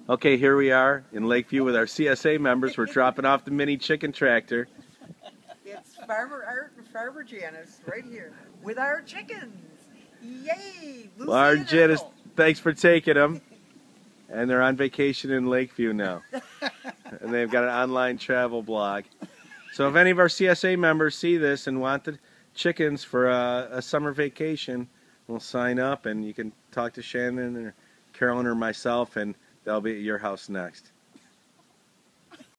Okay, here we are in Lakeview with our CSA members. We're dropping off the mini chicken tractor. It's Farmer Art and Farmer Janice right here with our chickens. Yay! Lucy Well, and Janice, Ethel. thanks for taking them. And they're on vacation in Lakeview now. And they've got an online travel blog. So if any of our CSA members see this and want the chickens for a summer vacation, we'll sign up and you can talk to Shannon or Carolyn or myself, and they'll be at your house next.